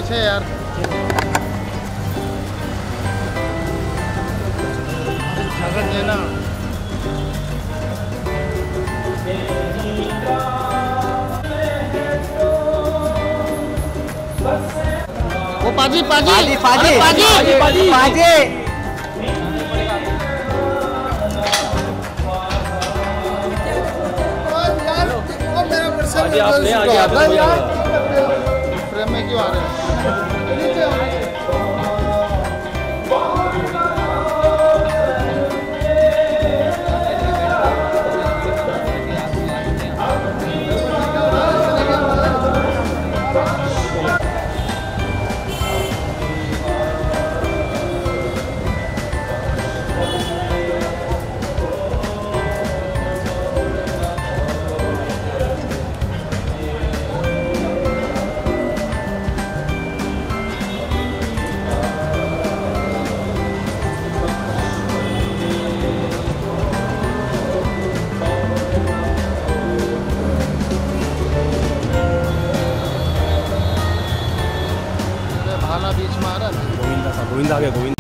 पीछे यार। जगह देना। वो पाजी पाजी पाजी पाजी पाजी पाजी फ्रेम में क्यों आ रहे हैं? बीच में आ रहा है गोविंदा आ गया गोविंद।